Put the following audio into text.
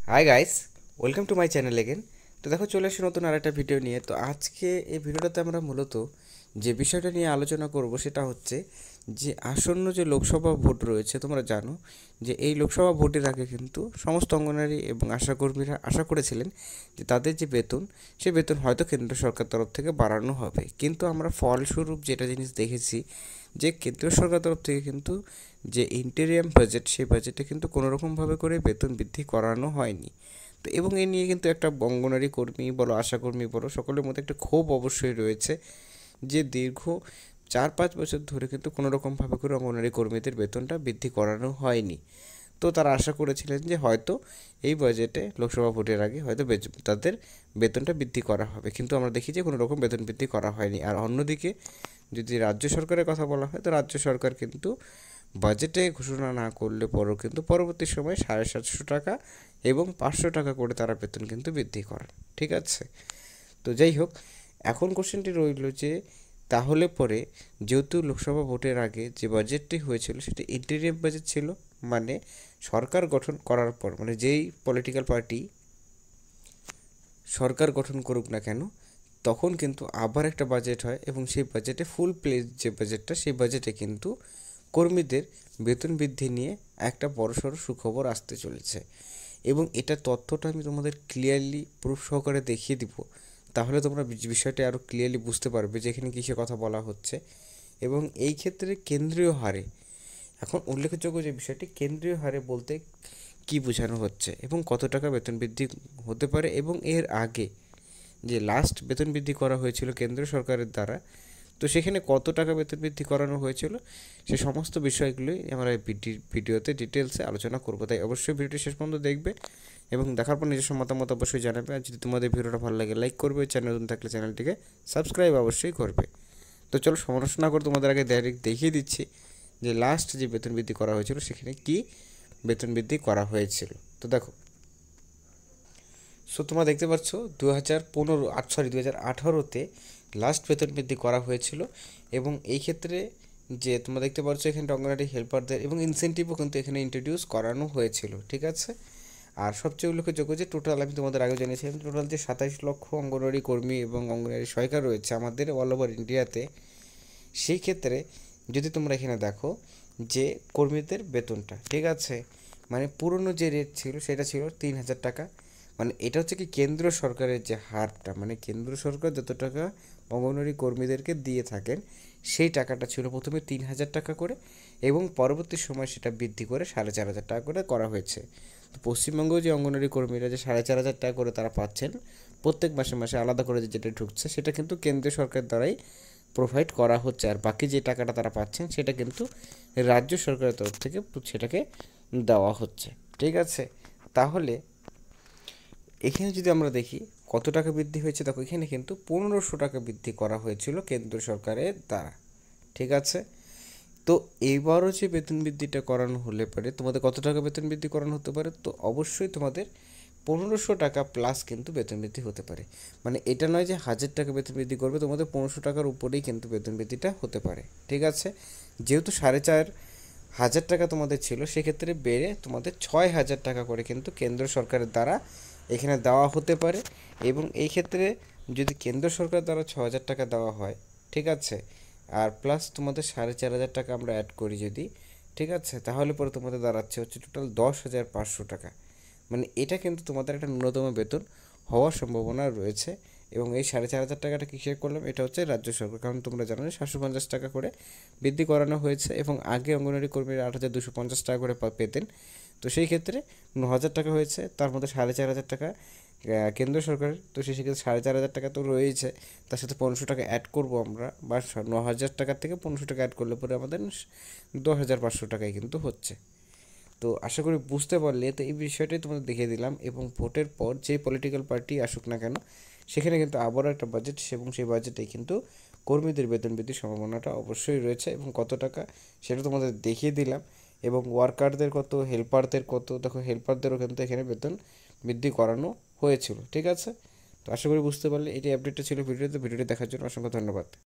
High guys, welcome to my channel again. তো দেখো, চলে আসি নতুন আরেকটা ভিডিও নিয়ে। তো আজকে এই ভিডিওটাতে আমরা মূলত যে বিষয়টা নিয়ে আলোচনা করব সেটা হচ্ছে যে আসন্ন যে লোকসভা ভোট রয়েছে। তোমরা জানো যে এই লোকসভা ভোটের আগে কিন্তু সমস্ত অঙ্গনারী এবং আশাকর্মীরা আশা করেছিলেন যে তাদের যে বেতন, সে বেতন হয়তো কেন্দ্র সরকার তরফ থেকে বাড়ানো হবে। কিন্তু আমরা ফলস্বরূপ যেটা জিনিস দেখেছি যে কেন্দ্রীয় সরকার তরফ থেকে কিন্তু যে ইন্টেরিয়াম বাজেট, সেই বাজেটে কিন্তু কোনোরকমভাবে করে বেতন বৃদ্ধি করানো হয়নি। তো এবং এ নিয়ে কিন্তু একটা অঙ্গনারী কর্মী বলো, আশাকর্মী বলো, সকলের মধ্যে একটা ক্ষোভ অবশ্যই রয়েছে যে দীর্ঘ 4-5 বছর ধরে কিন্তু কোনোরকমভাবে করে অঙ্গনারী কর্মীদের বেতনটা বৃদ্ধি করানো হয়নি। তো তারা আশা করেছিলেন যে হয়তো এই বাজেটে লোকসভা ভোটের আগে হয়তো তাদের বেতনটা বৃদ্ধি করা হবে, কিন্তু আমরা দেখি যে কোনো রকম বেতন বৃদ্ধি করা হয়নি। আর অন্যদিকে যদি রাজ্য সরকারের কথা বলা হয়, তো রাজ্য সরকার কিন্তু বাজেটে ঘোষণা না করলে পরেও কিন্তু পরবর্তী সময়ে 750 টাকা এবং 500 টাকা করে তারা বেতন কিন্তু বৃদ্ধি করেন। ঠিক আছে, তো যাই হোক, এখন কোশ্চেনটি রইল যে তাহলে পরে যেহেতু লোকসভা ভোটের আগে যে বাজেটটি হয়েছিল সেটি ইন্টেরিয়াম বাজেট ছিল, মানে সরকার গঠন করার পর, মানে যেই পলিটিক্যাল পার্টি সরকার গঠন করুক না কেন, তখন কিন্তু আবার একটা বাজেট হয় এবং সেই বাজেটে ফুল প্লেজ যে বাজেটটা, সেই বাজেটে কিন্তু কর্মীদের বেতন বৃদ্ধি নিয়ে একটা বড়সড় সুখবর আসতে চলেছে। এবং এটা তথ্যটা আমি তোমাদের ক্লিয়ারলি প্রুফ সহকারে দেখিয়ে দিব, তাহলে তোমরা বিষয়টা আরও ক্লিয়ারলি বুঝতে পারবে যে এখানে কিসের কথা বলা হচ্ছে। এবং এই ক্ষেত্রে কেন্দ্রীয় হারে, এখন উল্লেখযোগ্য যে বিষয়টি, কেন্দ্রীয় হারে বলতে কি বোঝানো হচ্ছে এবং কত টাকা বেতন বৃদ্ধি হতে পারে, এবং এর আগে যে লাস্ট বেতন বৃদ্ধি করা হয়েছিল কেন্দ্র সরকারের দ্বারা, তো সেখানে কত টাকা বেতন বৃদ্ধি করানো হয়েছিল, সে সমস্ত বিষয়গুলোই আমরা এই ভিডিওতে ডিটেলসে আলোচনা করব। তাই অবশ্যই ভিডিওটি শেষ পর্যন্ত দেখবে এবং দেখার পর নিজস্ব মতামত অবশ্যই জানাবে। আর যদি তোমাদের ভিডিওটা ভালো লাগে লাইক করবে, চ্যানেল নতুন থাকলে চ্যানেলটিকে সাবস্ক্রাইব অবশ্যই করবে। তো চলো, সমালোচনা করে তোমাদের আগে ডাইরেক্ট দেখিয়ে দিচ্ছি যে লাস্ট যে বেতন বৃদ্ধি করা হয়েছিল সেখানে কি বেতন বৃদ্ধি করা হয়েছিল। তো দেখো, সো তোমরা দেখতে পাচ্ছ 2018-তে লাস্ট বেতন বৃদ্ধি করা হয়েছিল। এবং এই ক্ষেত্রে যে তোমরা দেখতে পাচ্ছ এখানে অঙ্গনওয়াড়ি হেল্পারদের এবং ইনসেন্টিভও কিন্তু এখানে ইন্ট্রোডিউস করানো হয়েছিল। ঠিক আছে, আর সবচেয়ে উল্লেখযোগ্য যে টোটাল, আমি তোমাদের আগে জানিয়েছিলাম, টোটাল যে 27 লক্ষ অঙ্গনওয়াড়ি কর্মী এবং অঙ্গনওয়াড়ি সহায়িকা রয়েছে আমাদের অল ওভার ইন্ডিয়াতে, সেই ক্ষেত্রে যদি তোমরা এখানে দেখো যে কর্মীদের বেতনটা, ঠিক আছে, মানে পুরনো যে রেট ছিল সেটা ছিল 3,000 টাকা। মানে এটা হচ্ছে কি কেন্দ্র সরকারের যে হারটা, মানে কেন্দ্র সরকার যত টাকা অঙ্গনওয়াড়ি কর্মীদেরকে দিয়ে থাকেন, সেই টাকাটা ছিল প্রথমে 3,000 টাকা করে এবং পরবর্তী সময় সেটা বৃদ্ধি করে 4,500 টাকা করে করা হয়েছে। তো পশ্চিমবঙ্গ যে অঙ্গনওয়াড়ি কর্মীরা যে 4,500 টাকা করে তারা পাচ্ছেন প্রত্যেক মাসে মাসে আলাদা করে যেটা ঢুকছে, সেটা কিন্তু কেন্দ্রীয় সরকার দ্বারাই প্রোভাইড করা হচ্ছে। আর বাকি যে টাকাটা তারা পাচ্ছেন সেটা কিন্তু রাজ্য সরকারের তরফ থেকে সেটাকে দেওয়া হচ্ছে। ঠিক আছে, তাহলে এখানে যদি আমরা দেখি কত টাকা বৃদ্ধি হয়েছে, দেখো এখানে কিন্তু 1,500 টাকা বৃদ্ধি করা হয়েছিল কেন্দ্র সরকারের দ্বারা। ঠিক আছে, তো এইবারও যে বেতন বৃদ্ধিটা করানো হলে পারে, তোমাদের কত টাকা বেতন বৃদ্ধি করানো হতে পারে, তো অবশ্যই তোমাদের 1,500 টাকা প্লাস কিন্তু বেতন বৃদ্ধি হতে পারে। মানে এটা নয় যে 1,000 টাকা বেতন বৃদ্ধি করবে, তোমাদের 1,500 টাকার উপরেই কিন্তু বেতন বৃদ্ধিটা হতে পারে। ঠিক আছে, যেহেতু 4,500 টাকা তোমাদের ছিল, সেক্ষেত্রে বেড়ে তোমাদের 6,000 টাকা করে কিন্তু কেন্দ্র সরকারের দ্বারা এখানে দেওয়া হতে পারে। এবং এই ক্ষেত্রে যদি কেন্দ্র সরকার দ্বারা 6,000 টাকা দেওয়া হয়, ঠিক আছে, আর প্লাস তোমাদের 4,500 টাকা আমরা অ্যাড করি যদি, ঠিক আছে, তাহলে পরে তোমাদের দাঁড়াচ্ছে হচ্ছে টোটাল 10,500 টাকা। মানে এটা কিন্তু তোমাদের একটা ন্যূনতম বেতন হওয়ার সম্ভাবনা রয়েছে। এবং এই 4,500 টাকাটা কিসের করলাম, এটা হচ্ছে রাজ্য সরকার, কারণ তোমরা জানো 750 টাকা করে বৃদ্ধি করানো হয়েছে এবং আগে অঙ্গনওয়াড়ি কর্মীরা 8,250 টাকা করে পেতেন। তো সেই ক্ষেত্রে 9,000 টাকা হয়েছে, তার মধ্যে 4,500 টাকা কেন্দ্র সরকারের, তো সেই ক্ষেত্রে 4,500 টাকা তো রয়েছে, তার সাথে 1,500 টাকা অ্যাড করবো আমরা, বা 9,000 টাকার থেকে 1,500 টাকা অ্যাড করলে পরে আমাদের 10,500 টাকায় কিন্তু হচ্ছে। তো আশা করি বুঝতে পারলে। তো এই বিষয়টাই তোমাদের দেখিয়ে দিলাম। এবং ভোটের পর যে পলিটিক্যাল পার্টি আসুক না কেন, সেখানে কিন্তু আবারও একটা বাজেট, এবং সেই বাজেটে কিন্তু কর্মীদের বেতন বৃদ্ধির সম্ভাবনাটা অবশ্যই রয়েছে। এবং কত টাকা সেটা তোমাদের দেখিয়ে দিলাম। এবং ওয়ার্কারদের কত, হেল্পারদের কত, দেখো হেল্পারদেরও কিন্তু এখানে বেতন বৃদ্ধি করানো হয়েছিল। ঠিক আছে, তো আশা করি বুঝতে পারলে। এটি আপডেটটা ছিল ভিডিওতে। ভিডিওটি দেখার জন্য অসংখ্য ধন্যবাদ।